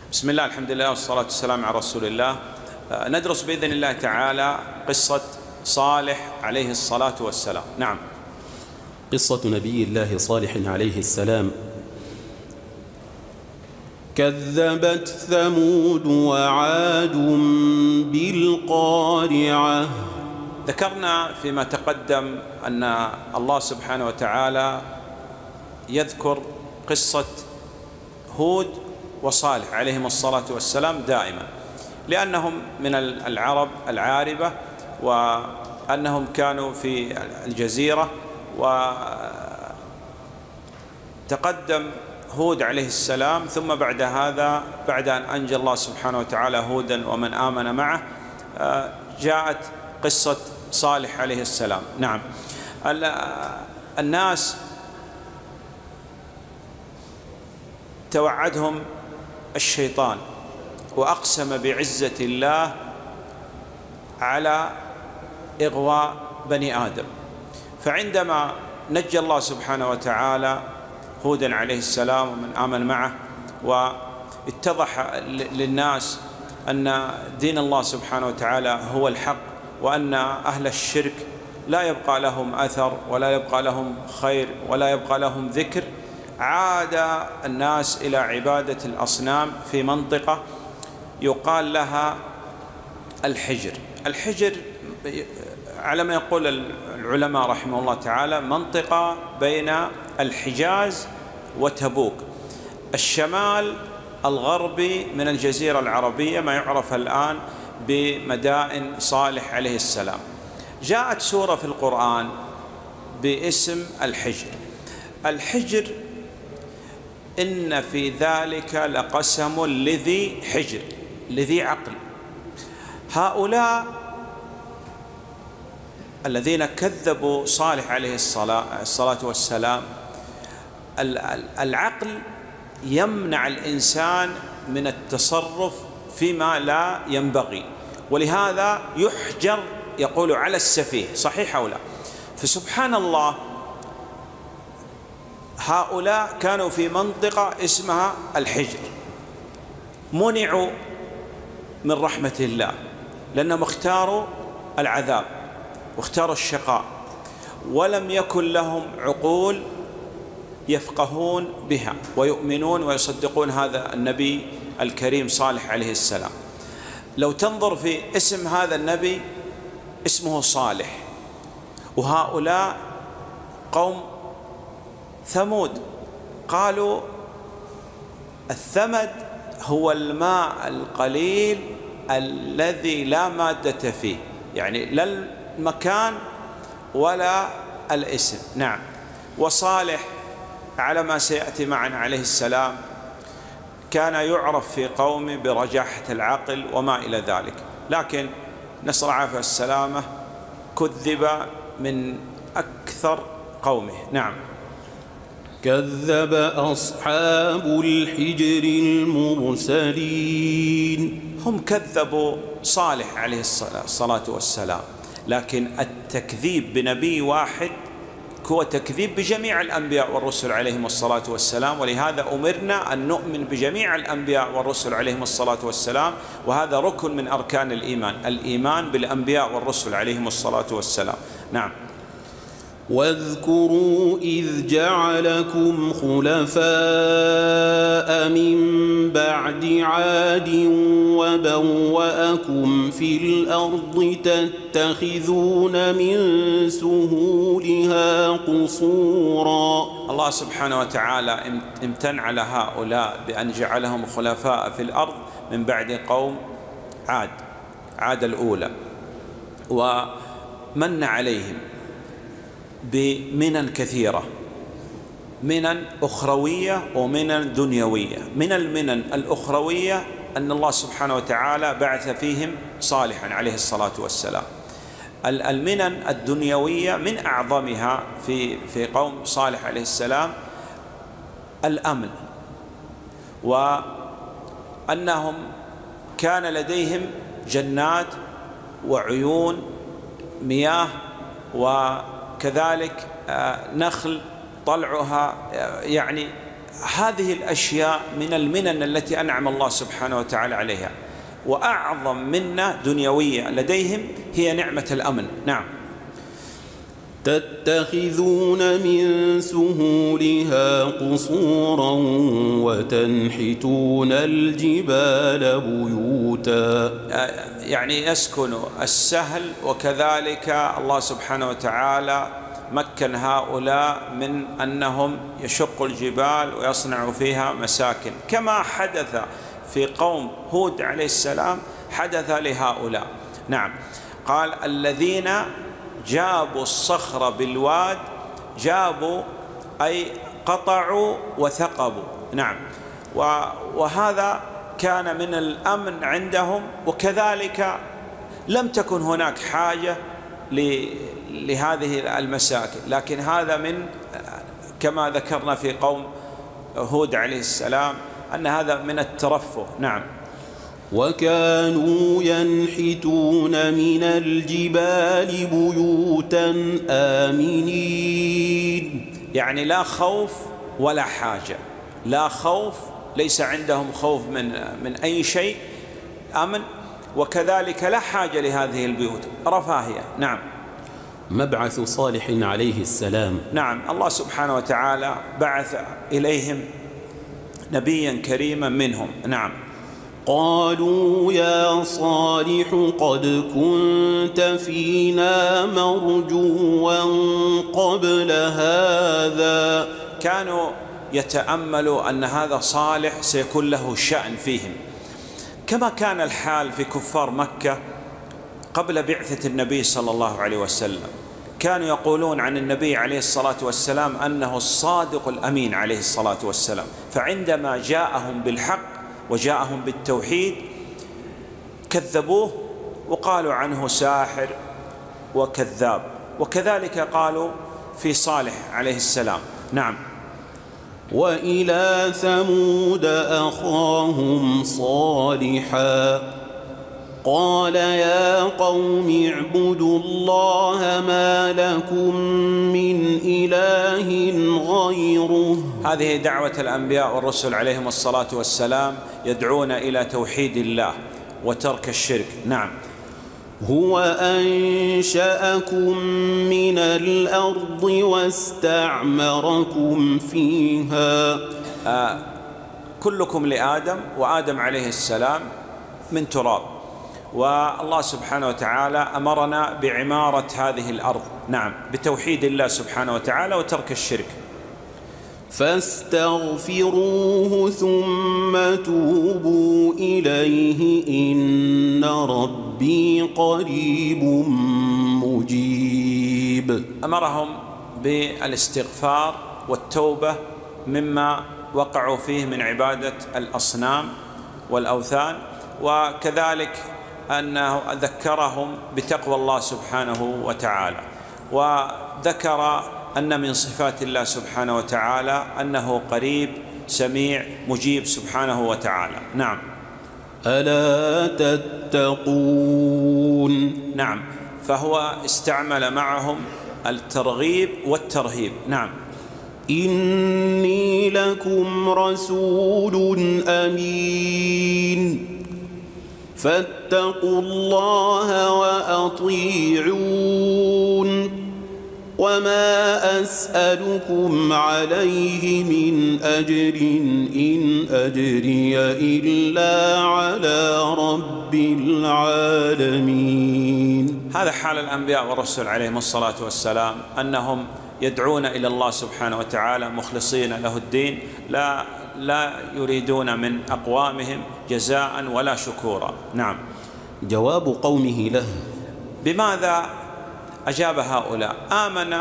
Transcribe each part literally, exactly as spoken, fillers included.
بسم الله، الحمد لله، والصلاة والسلام على رسول الله. ندرس بإذن الله تعالى قصة صالح عليه الصلاة والسلام. نعم. قصة نبي الله صالح عليه السلام. كذبت ثمود وعاد بالقارعة. ذكرنا فيما تقدم أن الله سبحانه وتعالى يذكر قصة هود وصالح عليهم الصلاة والسلام دائما، لأنهم من العرب العاربة، وأنهم كانوا في الجزيرة. وتقدم هود عليه السلام، ثم بعد هذا بعد أن أنجى الله سبحانه وتعالى هودا ومن آمن معه جاءت قصة صالح عليه السلام. نعم. الناس توعدهم الشيطان وأقسم بعزة الله على إغواء بني آدم، فعندما نجى الله سبحانه وتعالى هودا عليه السلام ومن آمن معه، واتضح للناس أن دين الله سبحانه وتعالى هو الحق، وأن أهل الشرك لا يبقى لهم أثر ولا يبقى لهم خير ولا يبقى لهم ذكر، عاد الناس إلى عبادة الأصنام في منطقة يقال لها الحجر. الحجر على ما يقول العلماء رحمه الله تعالى منطقة بين الحجاز وتبوك، الشمال الغربي من الجزيرة العربية، ما يعرف الآن بمدائن صالح عليه السلام. جاءت سورة في القرآن باسم الحجر. الحجر إن في ذلك لقسم لذي حجر، لذي عقل. هؤلاء الذين كذبوا صالح عليه الصلاة والسلام، العقل يمنع الإنسان من التصرف فيما لا ينبغي، ولهذا يحجر يقول على السفيه، صحيح أو لا؟ فسبحان الله، هؤلاء كانوا في منطقة اسمها الحجر، منعوا من رحمة الله لأنهم اختاروا العذاب واختاروا الشقاء، ولم يكن لهم عقول يفقهون بها ويؤمنون ويصدقون هذا النبي الكريم صالح عليه السلام. لو تنظر في اسم هذا النبي اسمه صالح، وهؤلاء قوم ثمود، قالوا الثمد هو الماء القليل الذي لا مادة فيه، يعني لا المكان ولا الاسم. نعم. وصالح على ما سيأتي معنا عليه السلام كان يعرف في قومه برجاحة العقل وما إلى ذلك، لكن نسأل العافية والسلامة كذب من أكثر قومه. نعم. كذب أصحاب الحجر المرسلين. هم كذبوا صالح عليه الصلاة والسلام، لكن التكذيب بنبي واحد هو تكذيب بجميع الأنبياء والرسل عليهم الصلاة والسلام، ولهذا أمرنا أن نؤمن بجميع الأنبياء والرسل عليهم الصلاة والسلام، وهذا ركن من أركان الإيمان، الإيمان بالأنبياء والرسل عليهم الصلاة والسلام. نعم. واذكروا إذ جعلكم خلفاء من بعد عاد وبوأكم في الأرض تتخذون من سهولها قصورا. الله سبحانه وتعالى امتن على هؤلاء بأن جعلهم خلفاء في الأرض من بعد قوم عاد، عاد الأولى، ومن عليهم بمنن كثيرة، منن أخروية ومنن دنيوية. من المنن الأخروية أن الله سبحانه وتعالى بعث فيهم صالحا عليه الصلاة والسلام. المنن الدنيوية من أعظمها في في قوم صالح عليه السلام الأمن، وأنهم كان لديهم جنات وعيون مياه، و كذلك نخل طلعها يعني هذه الأشياء من المنن التي أنعم الله سبحانه وتعالى عليها، وأعظم منة دنيوية لديهم هي نعمة الأمن. نعم. تتخذون من سهولها قصورا وتنحتون الجبال بيوتا، يعني يسكن السهل، وكذلك الله سبحانه وتعالى مكن هؤلاء من أنهم يشقوا الجبال ويصنعوا فيها مساكن، كما حدث في قوم هود عليه السلام حدث لهؤلاء. نعم. قال الذين جابوا الصخر بالواد، جابوا أي قطعوا وثقبوا. نعم. وهذا كان من الأمن عندهم، وكذلك لم تكن هناك حاجة لهذه المساكن، لكن هذا من كما ذكرنا في قوم هود عليه السلام أن هذا من الترفه. نعم. وكانوا ينحتون من الجبال بيوتا آمنين، يعني لا خوف ولا حاجة، لا خوف، ليس عندهم خوف من من أي شيء، أمن، وكذلك لا حاجة لهذه البيوت، رفاهية. نعم. مبعث صالح عليه السلام. نعم. الله سبحانه وتعالى بعث إليهم نبيا كريما منهم. نعم. قالوا يا صالح قد كنت فينا مرجوا قبل هذا، كانوا يتأملوا أن هذا صالح سيكون له شأن فيهم، كما كان الحال في كفار مكة قبل بعثة النبي صلى الله عليه وسلم. كانوا يقولون عن النبي عليه الصلاة والسلام أنه الصادق الأمين عليه الصلاة والسلام، فعندما جاءهم بالحق وجاءهم بالتوحيد كذبوه وقالوا عنه ساحر وكذاب، وكذلك قالوا في صالح عليه السلام. نعم. وإلى ثمود أخاهم صالحا قال يا قوم اعبدوا الله ما لكم من إله غيره. هذه دعوة الأنبياء والرسل عليهم الصلاة والسلام، يدعون إلى توحيد الله وترك الشرك. نعم. هو أنشأكم من الأرض واستعمركم فيها. آه كلكم لآدم، وآدم عليه السلام من تراب، والله سبحانه وتعالى أمرنا بعمارة هذه الأرض. نعم. بتوحيد الله سبحانه وتعالى وترك الشرك. فاستغفروه ثم توبوا إليه إن ربي قريب مجيب. أمرهم بالاستغفار والتوبة مما وقعوا فيه من عبادة الأصنام والأوثان، وكذلك أنه ذكرهم بتقوى الله سبحانه وتعالى، وذكر أن من صفات الله سبحانه وتعالى أنه قريب سميع مجيب سبحانه وتعالى. نعم. ألا تتقون. نعم. فهو استعمل معهم الترغيب والترهيب. نعم. إني لكم رسول أمين فاتقوا الله وأطيعون وما أسألكم عليه من أجر إن أجري إلا على رب العالمين. هذا حال الأنبياء والرسل عليهم الصلاة والسلام، أنهم يدعون إلى الله سبحانه وتعالى مخلصين له الدين، لا لا يريدون من أقوامهم جزاء ولا شكورا. نعم. جواب قومه له. بماذا أجاب هؤلاء؟ آمن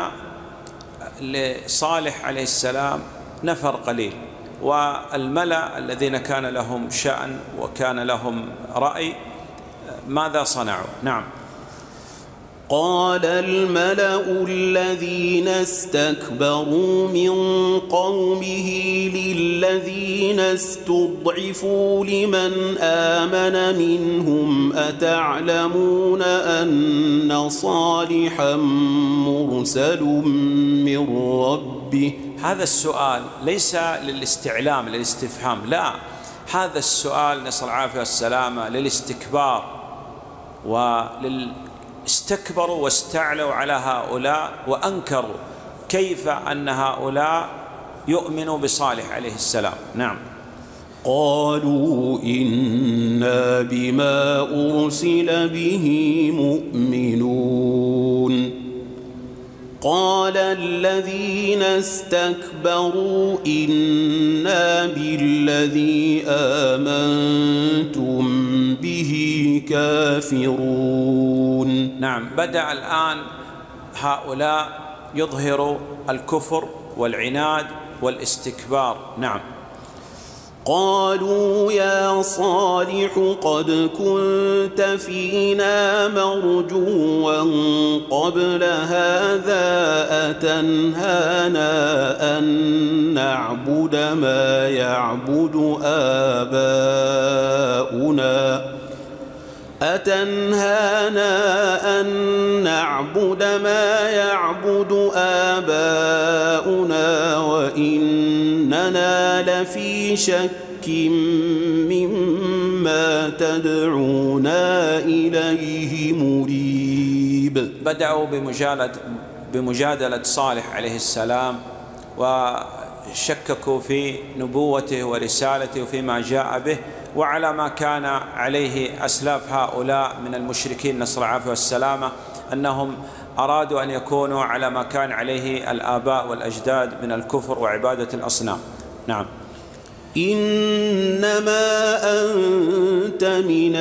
لصالح عليه السلام نفر قليل، والملأ الذين كان لهم شأن وكان لهم رأي ماذا صنعوا؟ نعم. قال الملأ الذين استكبروا من قومه للذين استضعفوا لمن آمن منهم أتعلمون أن صالحا مرسل من ربه هذا السؤال ليس للاستعلام للاستفهام، لا، هذا السؤال نسأل العافية والسلامة للاستكبار، واستكبروا واستعلوا على هؤلاء وأنكروا كيف أن هؤلاء يؤمنوا بصالح عليه السلام. نعم. قالوا إنا بما أرسل به مؤمنون. قال الذين استكبروا إنا بالذي آمنتم به كافرون. نعم، بدأ الآن هؤلاء يظهروا الكفر والعناد والاستكبار. نعم. قالوا يا صالح قد كنت فينا مرجوا قبل هذا أتنهانا أن نعبد ما يعبد آباؤنا أتنهانا أن نعبد ما يعبد آباؤنا وإننا لفي شك مما تدعونا إليه مريب. بدأوا بمجادلة بمجادلة صالح عليه السلام، وشككوا في نبوته ورسالته وفيما جاء به، وعلى ما كان عليه أسلاف هؤلاء من المشركين نسأل العافية والسلامة، أنهم أرادوا أن يكونوا على ما كان عليه الآباء والأجداد من الكفر وعبادة الأصنام. نعم. إنما أنت من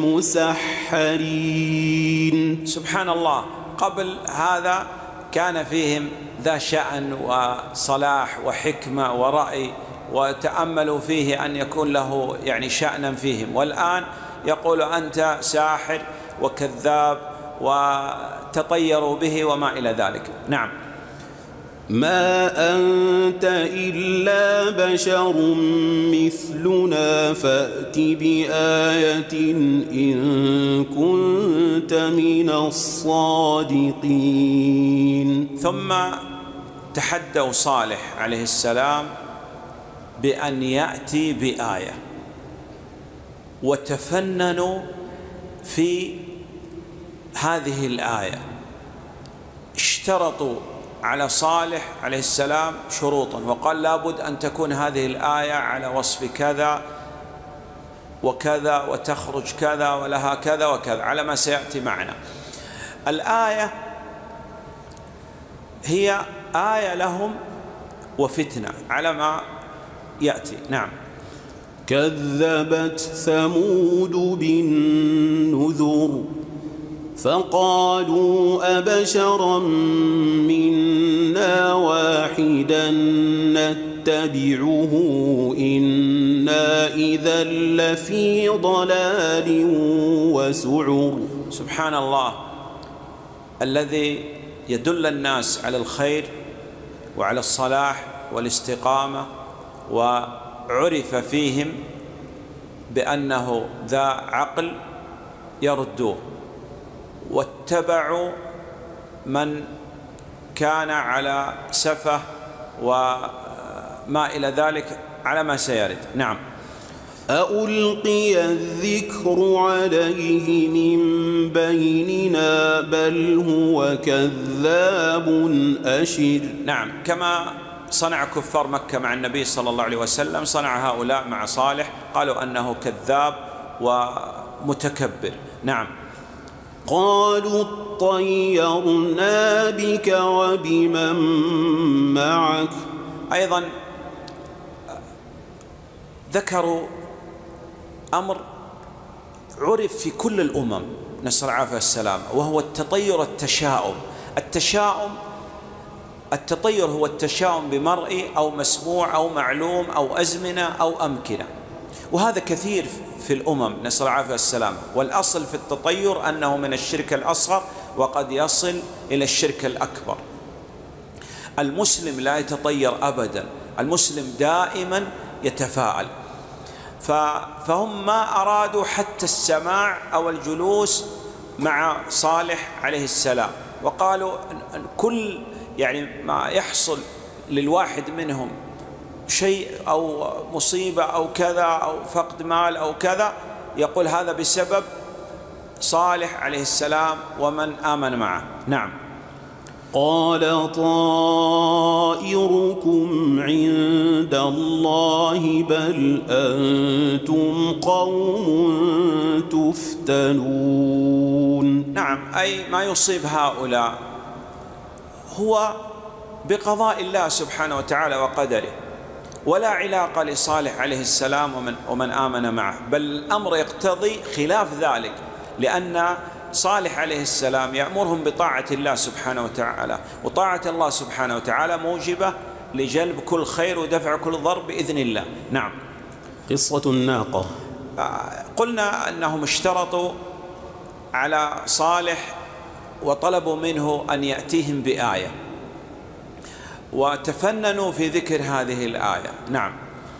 المسحرين. سبحان الله، قبل هذا كان فيهم ذا شأن وصلاح وحكمة ورأي، وتأملوا فيه أن يكون له يعني شأنا فيهم، والآن يقول أنت ساحر وكذاب وتطيروا به وما إلى ذلك. نعم. ما أنت إلا بشر مثلنا فأت بآية إن كنت من الصادقين. ثم تحدوا صالح عليه السلام بأن يأتي بآية، وتفننوا في هذه الآية، اشترطوا على صالح عليه السلام شروطا، وقال لابد أن تكون هذه الآية على وصف كذا وكذا وتخرج كذا ولها كذا وكذا، على ما سيأتي معنا. الآية هي آية لهم وفتنة على ما يأتي. نعم. كذبت ثمود بالنذر فقالوا أبشرا منا واحدا نتبعه إنا إذا لفي ضلال وسعر. سبحان الله الذي يدل الناس على الخير وعلى الصلاح والاستقامة، وعرف فيهم بأنه ذا عقل، يردوه واتبعوا من كان على سفه وما إلى ذلك على ما سيرد. نعم. أألقي الذكر عليه من بيننا بل هو كذاب أشر. نعم، كما صنع كفار مكة مع النبي صلى الله عليه وسلم صنع هؤلاء مع صالح، قالوا أنه كذاب ومتكبر. نعم. قالوا اطيرنا بك وبمن معك. أيضا ذكروا أمر عرف في كل الأمم نسأل العافية والسلام، وهو التطير التشاؤم. التشاؤم التطير هو التشاؤم بمرئي أو مسموع أو معلوم أو أزمنة أو أمكنة، وهذا كثير في الأمم نسأل العافية والسلام. والأصل في التطير أنه من الشرك الأصغر وقد يصل إلى الشرك الأكبر. المسلم لا يتطير أبدا، المسلم دائما يتفاءل. فهم ما أرادوا حتى السماع أو الجلوس مع صالح عليه السلام، وقالوا كل يعني ما يحصل للواحد منهم شيء أو مصيبة أو كذا أو فقد مال أو كذا، يقول هذا بسبب صالح عليه السلام ومن آمن معه. نعم. قال طائركم عند الله بل أنتم قوم تفتنون. نعم، أي ما يصيب هؤلاء هو بقضاء الله سبحانه وتعالى وقدره، ولا علاقة لصالح عليه السلام ومن, ومن آمن معه، بل الأمر يقتضي خلاف ذلك، لأن صالح عليه السلام يأمرهم بطاعة الله سبحانه وتعالى، وطاعة الله سبحانه وتعالى موجبة لجلب كل خير ودفع كل ضر بإذن الله. نعم. قصة الناقة. قلنا أنهم اشترطوا على صالح وطلبوا منه أن يأتيهم بآية، وتفننوا في ذكر هذه الآية. نعم.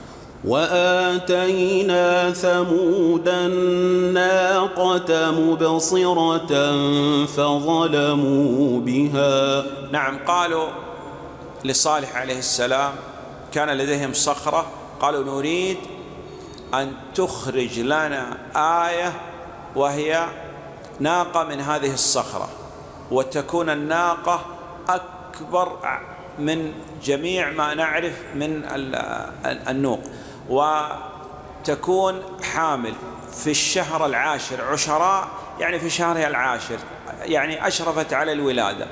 وآتينا ثمود الناقة مبصرة فظلموا بها. نعم، قالوا لصالح عليه السلام، كان لديهم صخرة، قالوا نريد أن تخرج لنا آية وهي ناقة من هذه الصخرة، وتكون الناقة أكبر من جميع ما نعرف من النوق، وتكون حامل في الشهر العاشر عشراء، يعني في شهرها العاشر، يعني أشرفت على الولادة،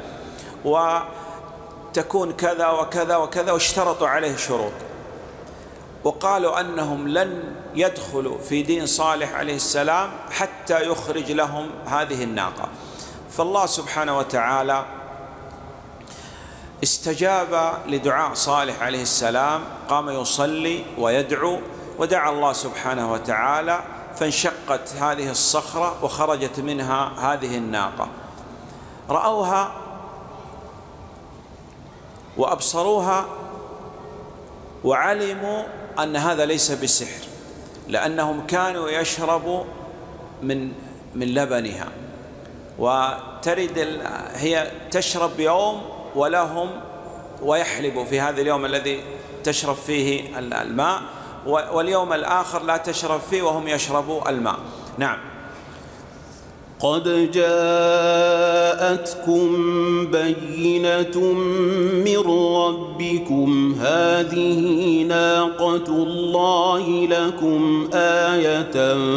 وتكون كذا وكذا وكذا، واشترطوا عليه شروط، وقالوا أنهم لن يدخلوا في دين صالح عليه السلام حتى يخرج لهم هذه الناقة. فالله سبحانه وتعالى استجاب لدعاء صالح عليه السلام، قام يصلي ويدعو، ودعا الله سبحانه وتعالى فانشقت هذه الصخرة وخرجت منها هذه الناقة. رأوها وأبصروها وعلموا أن هذا ليس بسحر، لأنهم كانوا يشربوا من من لبنها، وترد هي تشرب يوم ولهم ويحلب في هذا اليوم الذي تشرب فيه الماء، واليوم الآخر لا تشرب فيه وهم يشربوا الماء. نعم. قد جاءتكم بينة من ربكم هذه ناقة الله لكم آية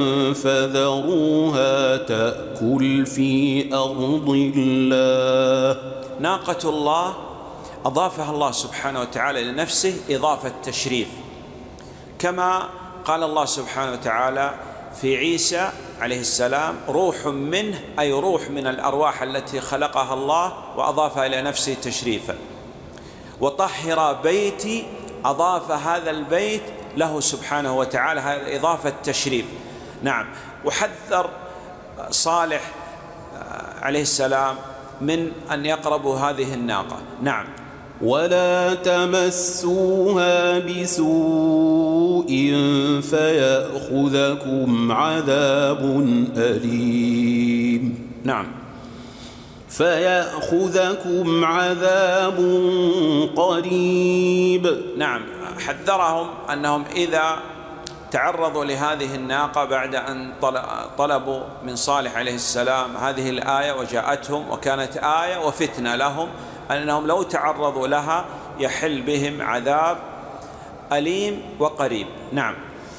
فذروها تأكل في أرض الله. ناقة الله أضافها الله سبحانه وتعالى لنفسه إضافة تشريف، كما قال الله سبحانه وتعالى في عيسى عليه السلام روح منه، أي روح من الأرواح التي خلقها الله وأضافها إلى نفسه تشريفا. وطهر بيتي، أضاف هذا البيت له سبحانه وتعالى، هذا إضافة تشريف. نعم. وحذر صالح عليه السلام من أن يقربوا هذه الناقة. نعم. ولا تمسوها بسوء فيأخذكم عذاب أليم. نعم. فيأخذكم عذاب قريب. نعم. حذرهم أنهم إذا تعرضوا لهذه الناقة بعد أن طلبوا من صالح عليه السلام هذه الآية وجاءتهم وكانت آية وفتنة لهم، أنهم لو تعرضوا لها يحل بهم عذاب أليم وقريب. نعم.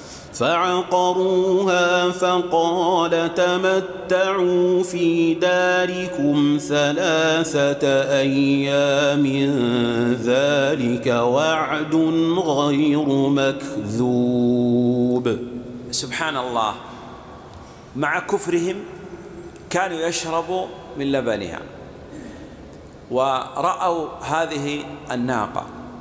فعقروها فقال تمتعوا في داركم ثلاثة أيام ذلك وعد غير مكذوب. سبحان الله، مع كفرهم كانوا يشربوا من لبنها، ورأوا هذه الناقة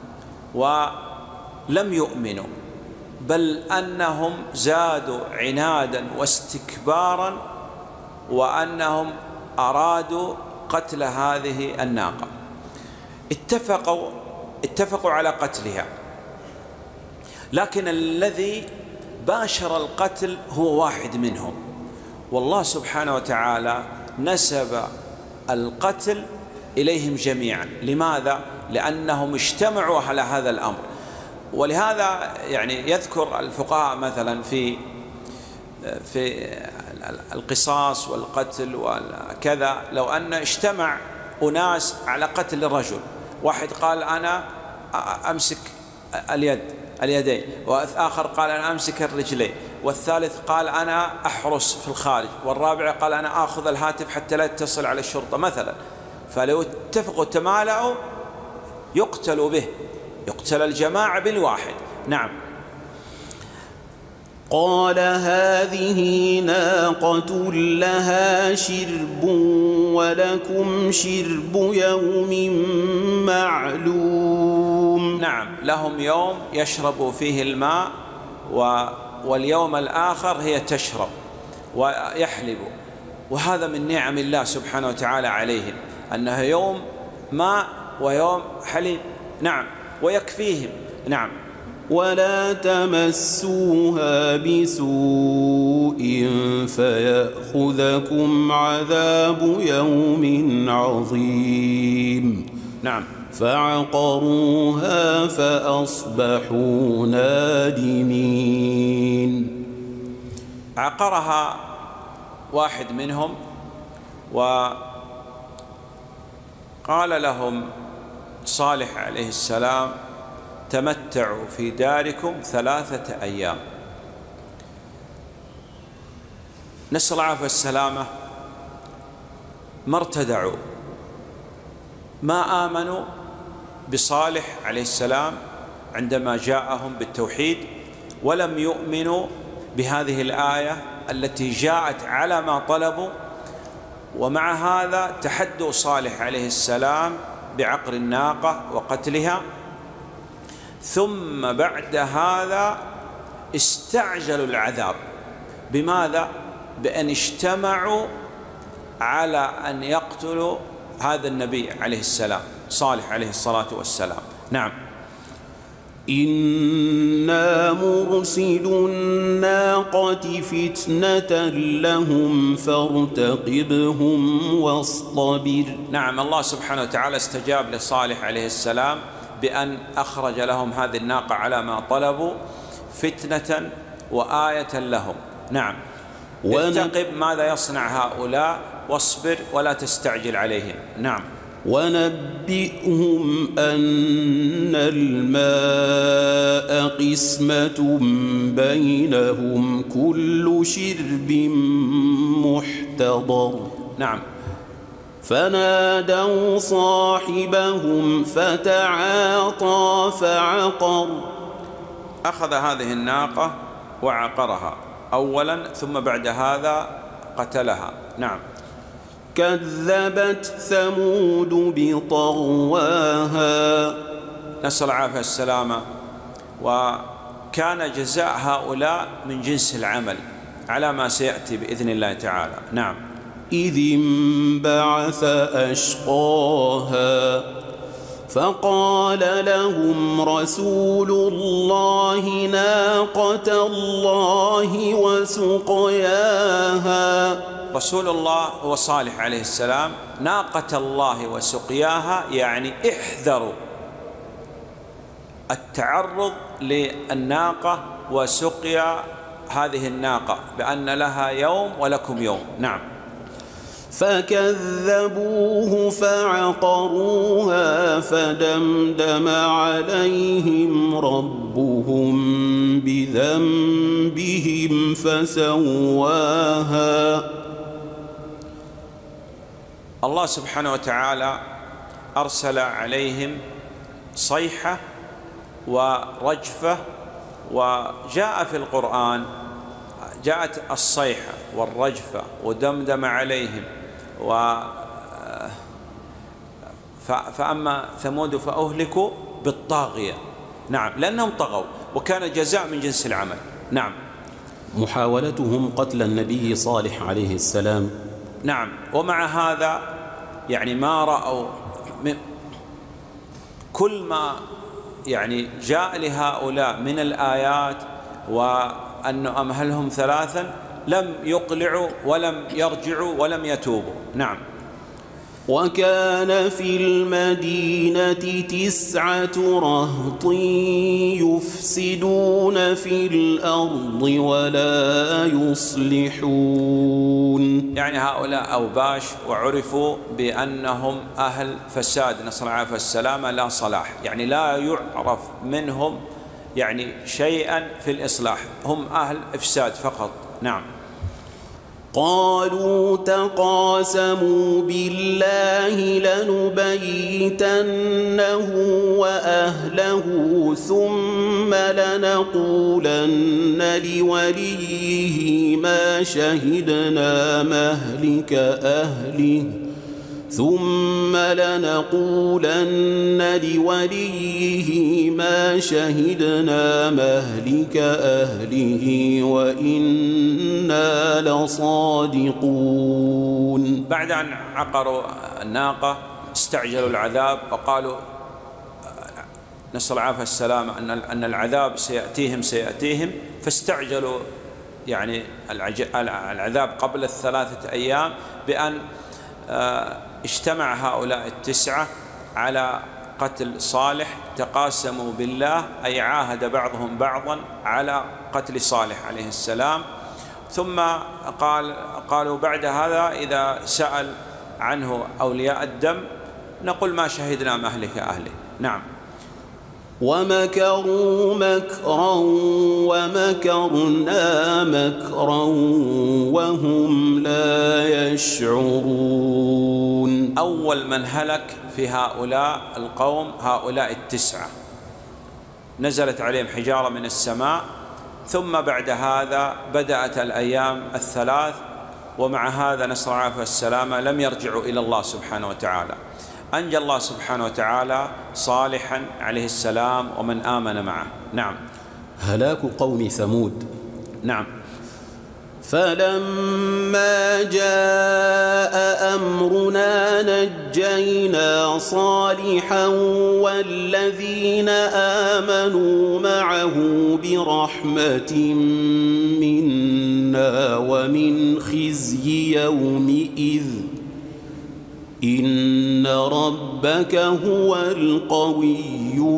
ولم يؤمنوا، بل أنهم زادوا عنادا واستكبارا، وأنهم أرادوا قتل هذه الناقة. اتفقوا اتفقوا على قتلها، لكن الذي باشر القتل هو واحد منهم، والله سبحانه وتعالى نسب القتل إليهم جميعا. لماذا؟ لأنهم اجتمعوا على هذا الأمر. ولهذا يعني يذكر الفقهاء مثلا في في القصاص والقتل وكذا، لو أن اجتمع أناس على قتل الرجل، واحد قال أنا أمسك اليد اليدين، وآخر قال أنا أمسك الرجلين، والثالث قال أنا أحرس في الخارج، والرابع قال أنا آخذ الهاتف حتى لا يتصل على الشرطة مثلا، فلو اتفقوا تمالأوا يقتلوا به، يقتل الجماعة بالواحد. نعم. قال هذه ناقة لها شرب ولكم شرب يوم معلوم. نعم، لهم يوم يشرب فيه الماء، واليوم الآخر هي تشرب ويحلب، وهذا من نعم الله سبحانه وتعالى عليهم، أنه يوم ماء ويوم حليب. نعم، ويكفيهم. نعم. ولا تمسوها بسوء فيأخذكم عذاب يوم عظيم. نعم. فعقروها فأصبحوا نادمين. عقرها واحد منهم وقال لهم صالح عليه السلام تمتعوا في داركم ثلاثة أيام. نسأل العافية والسلامة. ما ارتدعوا، ما آمنوا بصالح عليه السلام عندما جاءهم بالتوحيد، ولم يؤمنوا بهذه الآية التي جاءت على ما طلبوا، ومع هذا تحدوا صالح عليه السلام بعقر الناقة وقتلها. ثم بعد هذا استعجلوا العذاب. بماذا؟ بأن اجتمعوا على أن يقتلوا هذا النبي عليه السلام صالح عليه الصلاة والسلام. نعم. إنا مرسل الناقة فتنة لهم فارتقبهم واصطبر. نعم، الله سبحانه وتعالى استجاب لصالح عليه السلام بأن أخرج لهم هذه الناقة على ما طلبوا فتنة وآية لهم. نعم. ارتقب ماذا يصنع هؤلاء واصبر ولا تستعجل عليهم. نعم. ونبئهم أن الماء قسمة بينهم كل شرب محتضر. نعم. فنادوا صاحبهم فتعاطى فعقر. أخذ هذه الناقة وعقرها أولا، ثم بعد هذا قتلها. نعم. كذبت ثمود بطغواها. نسأل العافية والسلامة. وكان جزاء هؤلاء من جنس العمل على ما سيأتي بإذن الله تعالى. نعم. إذ انبعث أشقاها فقال لهم رسول الله ناقة الله وسقياها. رسول الله هو صالح عليه السلام. ناقة الله وسقياها يعني احذروا التعرض للناقة وسقيا هذه الناقة، بأن لها يوم ولكم يوم. نعم. فكذبوه فعقروها فدمدم عليهم ربهم بذنبهم فسواها. الله سبحانه وتعالى أرسل عليهم صيحة ورجفة، وجاء في القرآن جاءت الصيحة والرجفة ودمدم عليهم و فأما ثمود فأهلكوا بالطاغية. نعم، لأنهم طغوا وكان جزاء من جنس العمل. نعم. محاولتهم قتل النبي صالح عليه السلام. نعم. ومع هذا يعني ما رأوا كل ما يعني جاء لهؤلاء من الآيات وأنه أمهلهم ثلاثا لم يقلعوا ولم يرجعوا ولم يتوبوا. نعم. وكان في المدينة تسعة رهط يفسدون في الأرض ولا يصلحون. يعني هؤلاء أوباش وعرفوا بأنهم أهل فساد، نسأل الله العافية والسلامة، لا صلاح، يعني لا يعرف منهم يعني شيئا في الإصلاح، هم أهل إفساد فقط. نعم. قالوا تقاسموا بالله لنبيتنه وأهله ثم لنقولن لوليه ما شهدنا مهلك أهله ثم لنقولن لوليه ما شهدنا مهلك أهله وإنا لصادقون. بعد أن عقروا الناقة استعجلوا العذاب وقالوا نسأل الله العافية والسلامة أن أن العذاب سيأتيهم سيأتيهم فاستعجلوا يعني العذاب قبل الثلاثة أيام بأن اجتمع هؤلاء التسعة على قتل صالح، تقاسموا بالله أي عاهد بعضهم بعضا على قتل صالح عليه السلام. ثم قال قالوا بعد هذا إذا سأل عنه أولياء الدم نقول ما شهدنا مهلك أهله. نعم. ومكروا مكرا ومكرنا مكرا وهم لا يشعرون. أول من هلك في هؤلاء القوم هؤلاء التسعة، نزلت عليهم حجارة من السماء، ثم بعد هذا بدأت الأيام الثلاث، ومع هذا نسأل الله العافية والسلامة لم يرجعوا إلى الله سبحانه وتعالى. أنجى الله سبحانه وتعالى صالحا عليه السلام ومن آمن معه. نعم. هلاك قوم ثمود. نعم. فلما جاء أمرنا نجينا صالحا والذين آمنوا معه برحمة منا ومن خزي يومئذ إن ربك هو القوي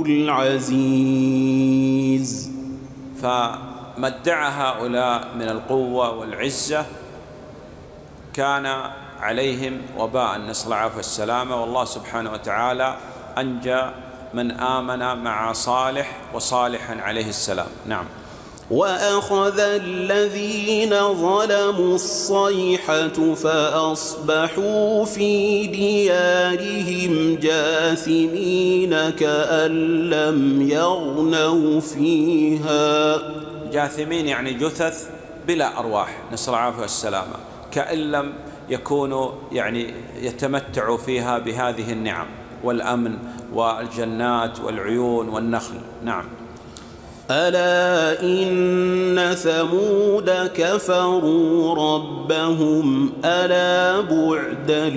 العزيز. فما ادعى هؤلاء من القوة والعزة كان عليهم وباء، نسأل الله العافية والسلامة، والله سبحانه وتعالى أنجى من آمن مع صالح وصالحا عليه السلام. نعم. وأخذ الذين ظلموا الصيحة فأصبحوا في ديارهم جاثمين كأن لم يغنوا فيها. جاثمين يعني جثث بلا أرواح، نسأل الله العافية والسلامة، كأن لم يكونوا يعني يتمتعوا فيها بهذه النعم والأمن والجنات والعيون والنخل. نعم. ألا إن ثمود كفروا ربهم ألا بعدا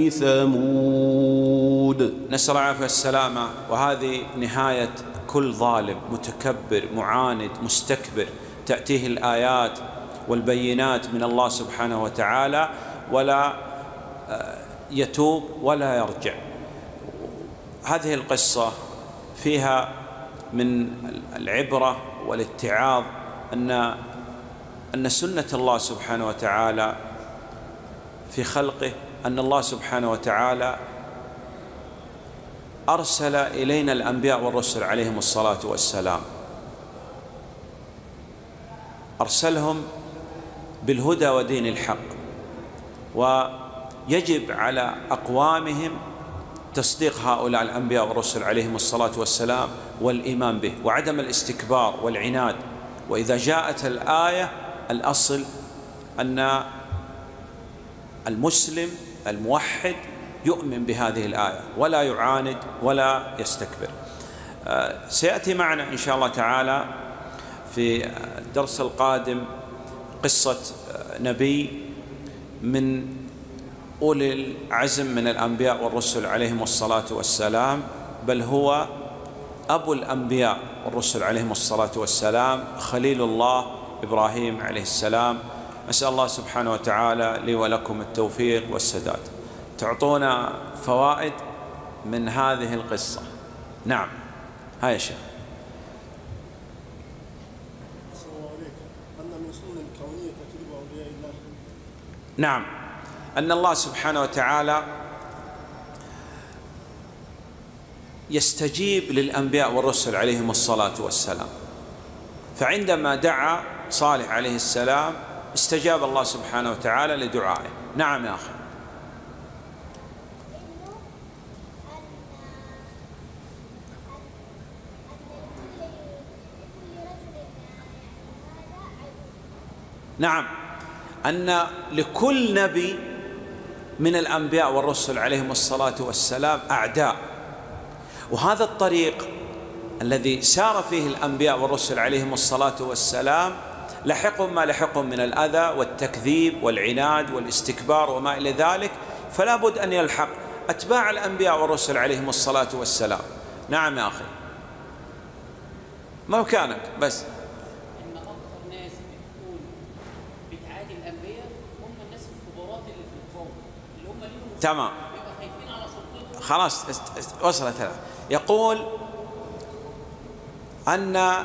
لثمود. نسأل الله العافية والسلامة. وهذه نهاية كل ظالم متكبر معاند مستكبر، تأتيه الآيات والبينات من الله سبحانه وتعالى ولا يتوب ولا يرجع. هذه القصة فيها من العبرة والاتعاظ أن أن سنة الله سبحانه وتعالى في خلقه أن الله سبحانه وتعالى أرسل إلينا الأنبياء والرسل عليهم الصلاة والسلام، أرسلهم بالهدى ودين الحق، ويجب على أقوامهم تصديق هؤلاء الأنبياء والرسل عليهم الصلاة والسلام والإيمان به وعدم الاستكبار والعناد. وإذا جاءت الآية الأصل أن المسلم الموحد يؤمن بهذه الآية ولا يعاند ولا يستكبر. سيأتي معنا إن شاء الله تعالى في الدرس القادم قصة نبي من أولي العزم من الأنبياء والرسل عليهم الصلاة والسلام، بل هو أبو الأنبياء والرسل عليهم الصلاة والسلام، خليل الله إبراهيم عليه السلام. أسأل الله سبحانه وتعالى لي ولكم التوفيق والسداد. تعطونا فوائد من هذه القصة. نعم، هاي يا شيخ. نعم، أن الله سبحانه وتعالى يستجيب للأنبياء والرسل عليهم الصلاة والسلام، فعندما دعا صالح عليه السلام استجاب الله سبحانه وتعالى لدعائه. نعم يا أخي. نعم، أن لكل نبي من الأنبياء والرسل عليهم الصلاة والسلام أعداء، وهذا الطريق الذي سار فيه الأنبياء والرسل عليهم الصلاة والسلام لحقهم ما لحقهم من الأذى والتكذيب والعناد والاستكبار وما إلى ذلك، فلا بد أن يلحق أتباع الأنبياء والرسل عليهم الصلاة والسلام. نعم يا أخي، ما مكانك بس. إن أكثر ناس بتكون بتعادي الأنبياء هم الناس الكبارات اللي في القوم، اللي هم ليهم تمام، بيبقى خايفين على سلطتهم. خلاص وصلت هذا. يقول أن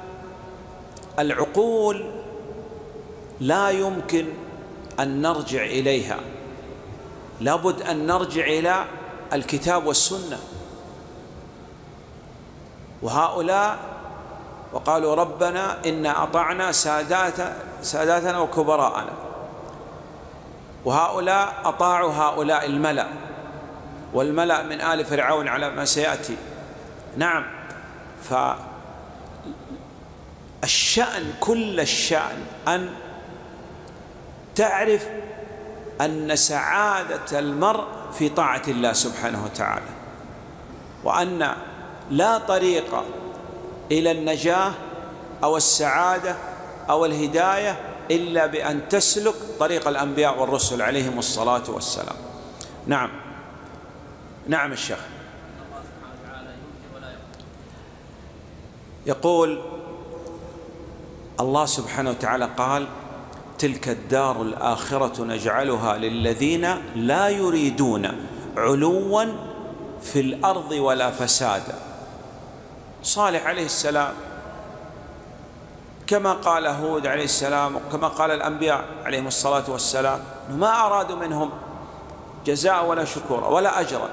العقول لا يمكن أن نرجع إليها، لابد أن نرجع إلى الكتاب والسنة. وهؤلاء وقالوا ربنا إنا أطعنا ساداتنا وكبراءنا، وهؤلاء أطاعوا هؤلاء الملأ، والملأ من آل فرعون على ما سيأتي. نعم، فالشأن كل الشأن أن تعرف أن سعادة المرء في طاعة الله سبحانه وتعالى، وأن لا طريق إلى النجاة أو السعادة أو الهداية إلا بأن تسلك طريق الأنبياء والرسل عليهم الصلاة والسلام. نعم. نعم الشيخ. يقول الله سبحانه وتعالى قال تلك الدار الآخرة نجعلها للذين لا يريدون علوا في الأرض ولا فسادا. صالح عليه السلام كما قال هود عليه السلام وكما قال الأنبياء عليهم الصلاة والسلام ما أرادوا منهم جزاء ولا شكورا ولا أجرا،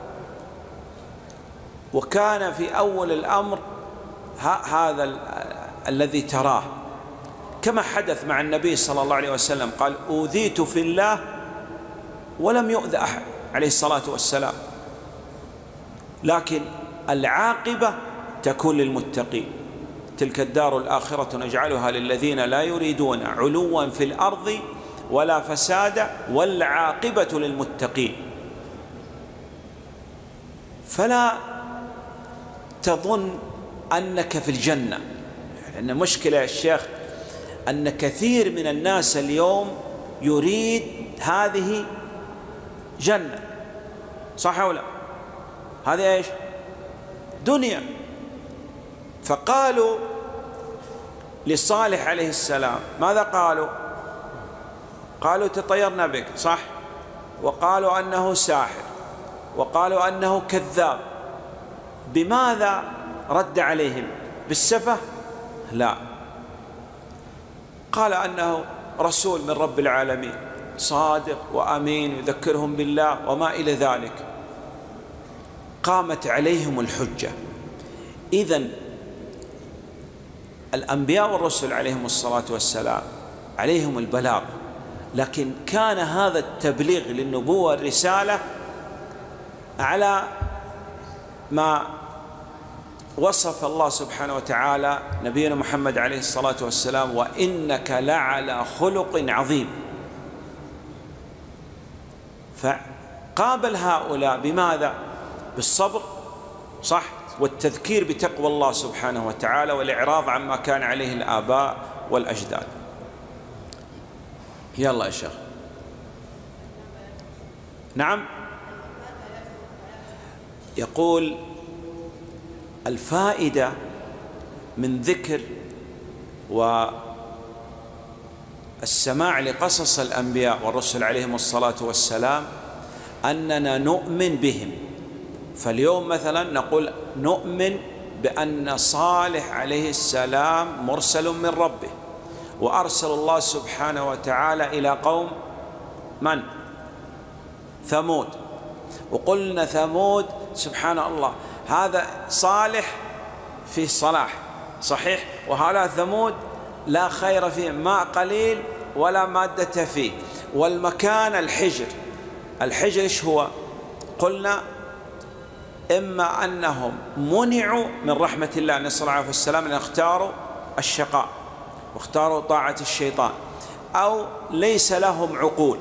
وكان في أول الأمر هذا الذي تراه كما حدث مع النبي صلى الله عليه وسلم، قال أوذيت في الله ولم يؤذ أحد عليه الصلاة والسلام، لكن العاقبة تكون للمتقين. تلك الدار الآخرة نجعلها للذين لا يريدون علوا في الأرض ولا فسادا والعاقبة للمتقين. فلا تظن أنك في الجنة، لأن مشكلة يا الشيخ أن كثير من الناس اليوم يريد هذه جنة، صح ولا؟ هذه إيش؟ دنيا. فقالوا لصالح عليه السلام ماذا قالوا؟ قالوا تطيرنا بك، صح؟ وقالوا أنه ساحر، وقالوا أنه كذاب. بماذا رد عليهم؟ بالسفة؟ لا، قال أنه رسول من رب العالمين صادق وأمين يذكرهم بالله وما إلى ذلك. قامت عليهم الحجة. إذن الأنبياء والرسل عليهم الصلاة والسلام عليهم البلاغ، لكن كان هذا التبليغ للنبوة والرسالة على ما وصف الله سبحانه وتعالى نبينا محمد عليه الصلاة والسلام وإنك لعلى خلق عظيم. فقابل هؤلاء بماذا؟ بالصبر، صح، والتذكير بتقوى الله سبحانه وتعالى والإعراض عما كان عليه الآباء والأجداد. يلا يا شيخ. نعم. يقول الفائدة من ذكر والسماع لقصص الأنبياء والرسل عليهم الصلاة والسلام أننا نؤمن بهم. فاليوم مثلا نقول نؤمن بأن صالح عليه السلام مرسل من ربه، وأرسل الله سبحانه وتعالى إلى قوم من؟ ثمود. وقلنا ثمود سبحان الله هذا صالح في صلاح صحيح، وهؤلاء ثمود لا خير فيه، ماء قليل ولا مادة فيه. والمكان الحجر. الحجر إيش هو؟ قلنا إما أنهم منعوا من رحمة الله نسأل الله عليه السلام، أن اختاروا الشقاء واختاروا طاعة الشيطان، أو ليس لهم عقول.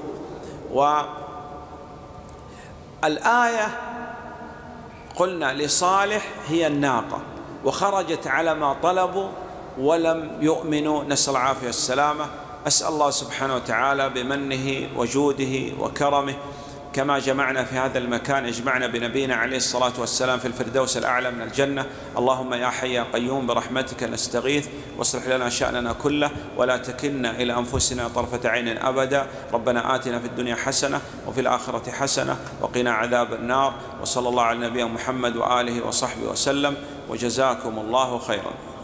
والآية قلنا لصالح هي الناقة، وخرجت على ما طلبوا ولم يؤمنوا نسأل الله العافية والسلامة. أسأل الله سبحانه وتعالى بمنه وجوده وكرمه كما جمعنا في هذا المكان يجمعنا بنبينا عليه الصلاة والسلام في الفردوس الأعلى من الجنة. اللهم يا حي يا قيوم برحمتك نستغيث، واصلح لنا شأننا كله ولا تكلنا إلى أنفسنا طرفة عين أبدا. ربنا آتنا في الدنيا حسنة وفي الآخرة حسنة وقنا عذاب النار. وصلى الله على نبينا محمد وآله وصحبه وسلم، وجزاكم الله خيرا.